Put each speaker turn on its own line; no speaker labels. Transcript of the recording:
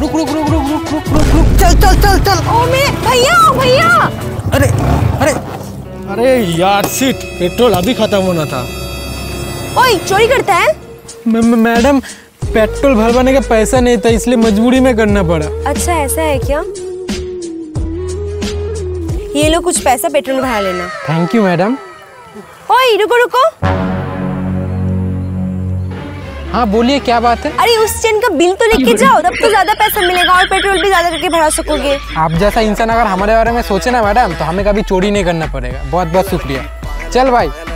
रुक रुक रुक रुक रुक रुक रुक रुक, चल चल चल चल।
ओ मेरे भैया भैया।
अरे अरे अरे यार शिट, पेट्रोल अभी खत्म होना था।
ओए चोरी करता है?
मैडम पेट्रोल भरवाने का पैसा नहीं था, इसलिए मजबूरी में करना पड़ा।
अच्छा ऐसा है क्या? ये लो कुछ पैसा, पेट्रोल भरा लेना।
Thank you madam.
ओए रुको रुको।
हाँ बोलिए, क्या बात है?
अरे उस चेन का बिल तो लेके जाओ, तब तो ज्यादा पैसा मिलेगा और पेट्रोल भी ज्यादा करके भरा सकोगे।
आप जैसा इंसान अगर हमारे बारे में सोचे ना मैडम, तो हमें कभी चोरी नहीं करना पड़ेगा। बहुत बहुत शुक्रिया। चल भाई।